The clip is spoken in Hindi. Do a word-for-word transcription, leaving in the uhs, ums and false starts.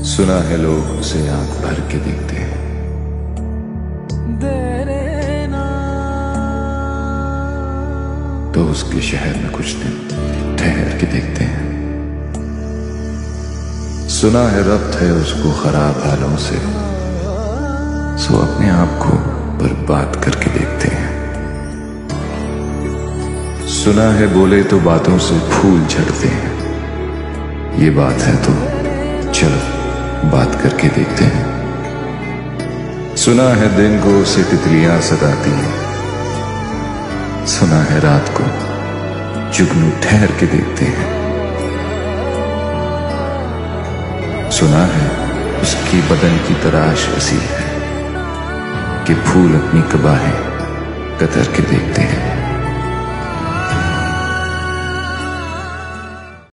सुना है लोग उसे आंख भर के देखते हैं, तो उसके शहर में कुछ दिन ठहर के देखते हैं। सुना है रब्त है उसको खराब हालों से, सो अपने आप को बर्बाद करके देखते हैं। सुना है बोले तो बातों से फूल झड़ते हैं, ये बात है तो चलो बात करके देखते हैं। सुना है दिन को उसे तितलियां सताती हैं, सुना है रात को जुगनू ठहर के देखते हैं। सुना है उसकी बदन की तराश ऐसी है कि फूल अपनी कबाहें कतर के देखते हैं।